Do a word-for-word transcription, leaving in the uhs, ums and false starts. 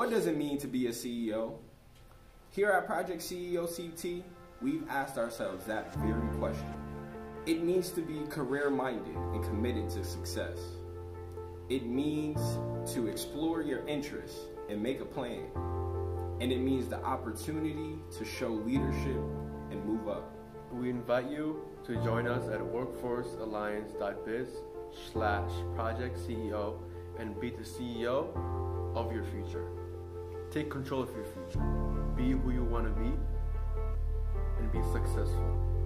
what does it mean to be a C E O? Here at Project C E O C T, we've asked ourselves that very question. It means to be career-minded and committed to success. It means to explore your interests and make a plan. And it means the opportunity to show leadership and move up. We invite you to join us at workforcealliance.biz slash project CEO and be the C E O of your future. Take control of your future. Be who you want to be and be successful.